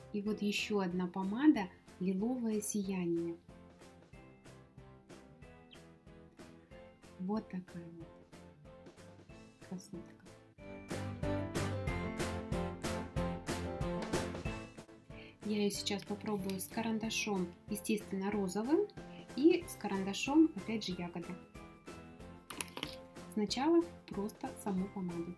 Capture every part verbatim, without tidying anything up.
И вот еще одна помада «Лиловое сияние». Вот такая вот красотка. Я ее сейчас попробую с карандашом, естественно, розовым, и с карандашом, опять же, ягоды. Сначала просто саму помаду.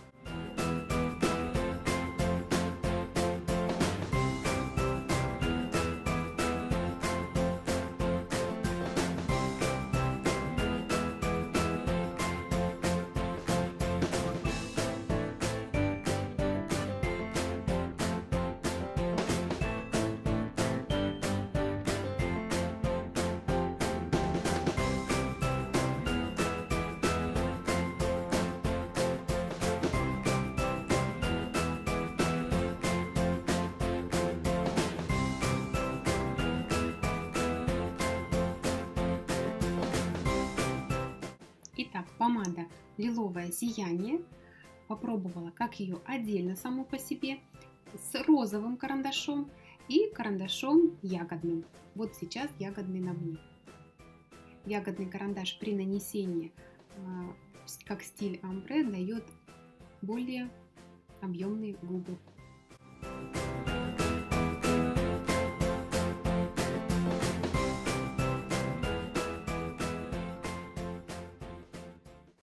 Итак, помада «Лиловое сияние». Попробовала, как ее отдельно саму по себе, с розовым карандашом и карандашом ягодным. Вот сейчас ягодный на мне. Ягодный карандаш при нанесении, как стиль омбре, дает более объемные губы.